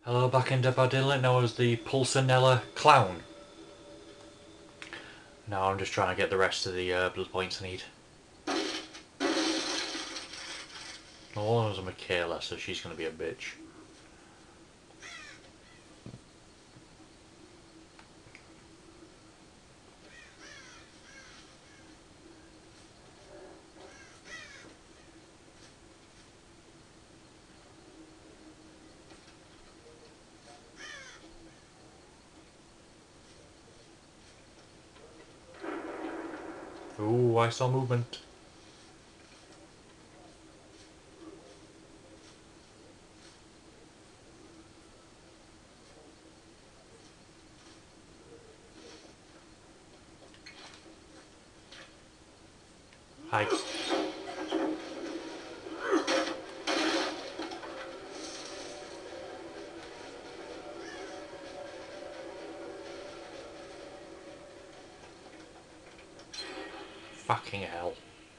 Hello, back in Dead by Daylight, now as the Pulcinella Clown. Now I'm just trying to get the rest of the blood points I need. Well, one of them's a Michaela, so she's going to be a bitch. Ooh, I saw movement. Hi. Fucking hell.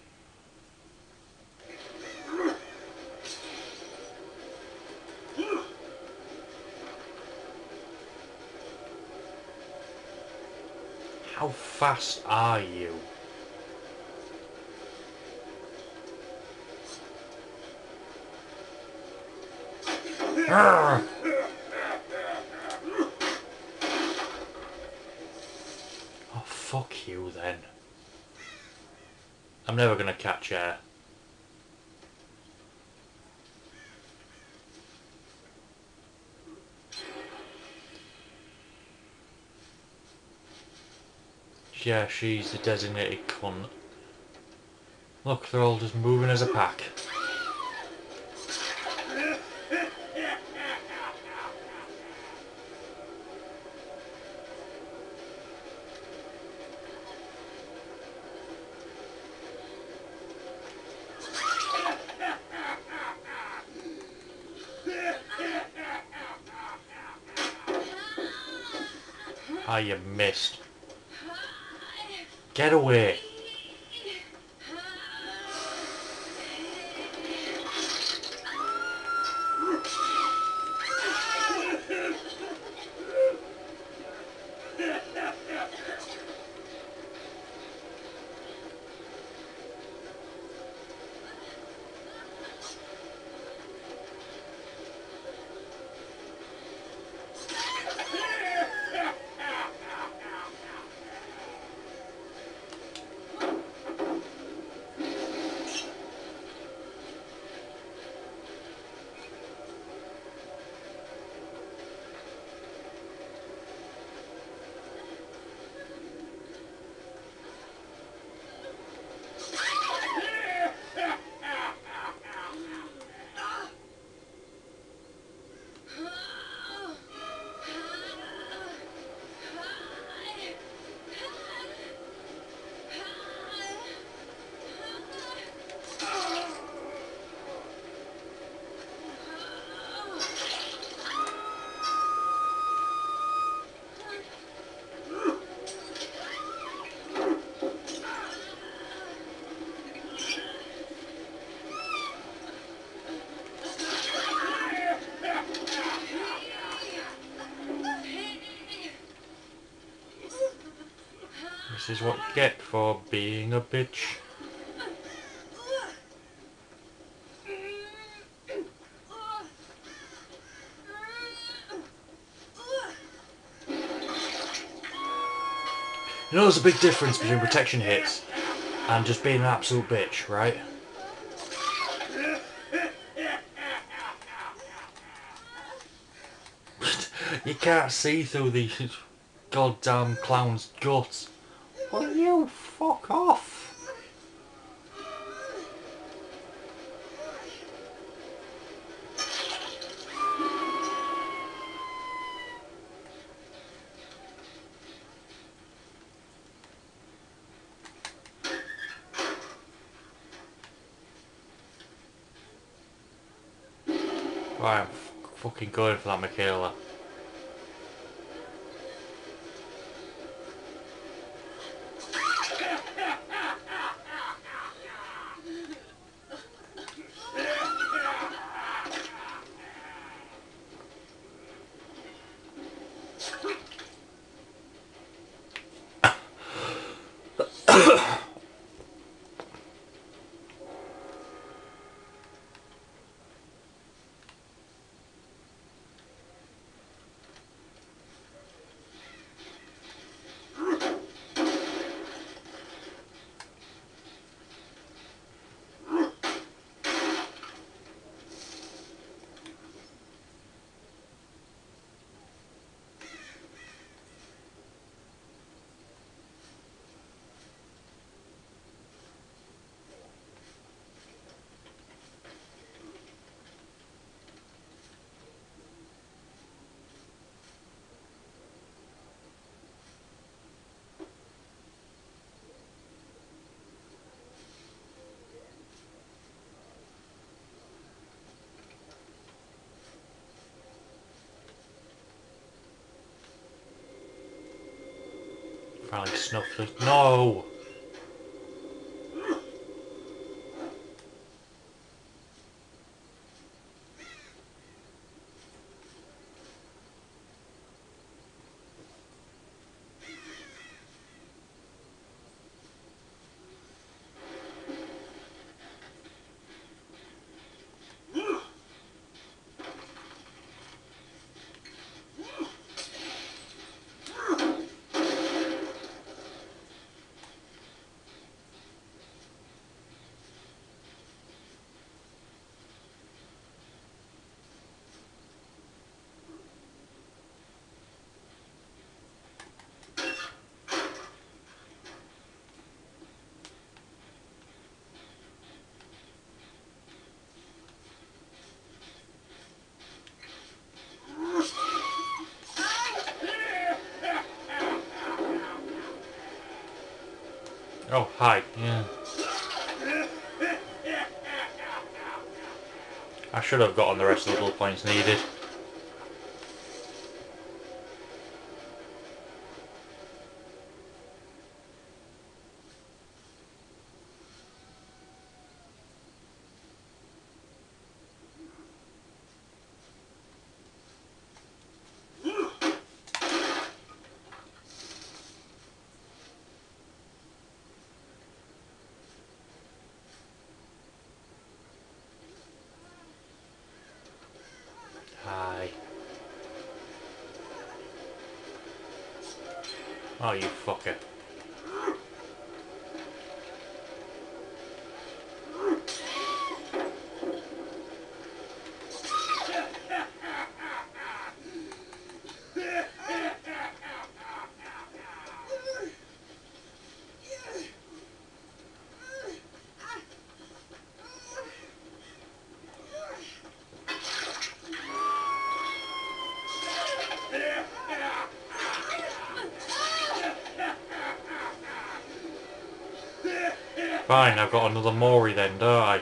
How fast are you? Arrgh! Oh, fuck you then. I'm never gonna catch her. Yeah, she's the designated cunt. Look, they're all just moving as a pack. Ah, you missed. Get away. This is what you get for being a bitch. You know there's a big difference between protection hits and just being an absolute bitch, right? You can't see through the goddamn clown's guts. Will you fuck off? Right, I'm fucking going for that Michaela. Finally snuffed it. No! Oh, hi. Yeah. I should have gotten the rest of the blood points needed. Hi. Oh, you fucker. Fine, I've got another Mori then, don't I?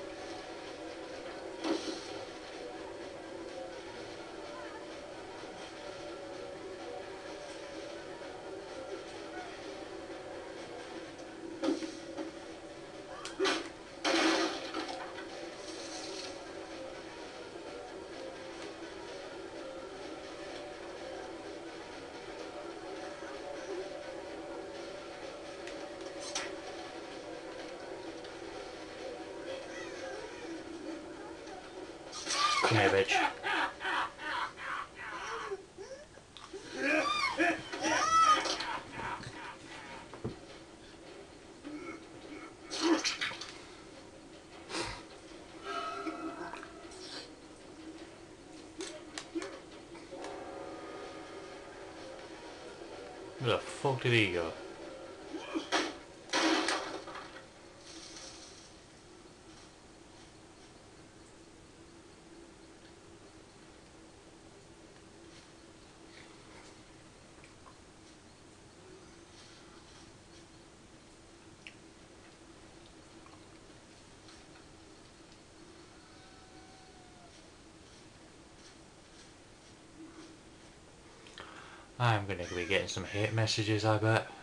Come here, bitch. Where the fuck did he go? I'm gonna be getting some hate messages, I bet.